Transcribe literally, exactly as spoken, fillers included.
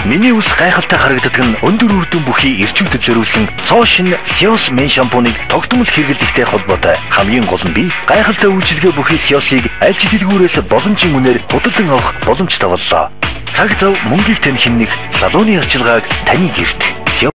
Миний ус гайхалтай харагддаг нь өндөр үр дүн бүхий эрчүүдэд зориулсан Сошин Сиос мен шампуныг тогтмол хэрэглэдэгтэй холбоотой. Хамгийн гол нь би гайхалтай үйлчилгээ бүхий Сиосыг аль ч дэлгүүрээс боломжийн үнээр худалдан авах боломжтой боллоо. Цаг зав мөнгийг тань хэмнэх салууны арчилгааг таны гэрт.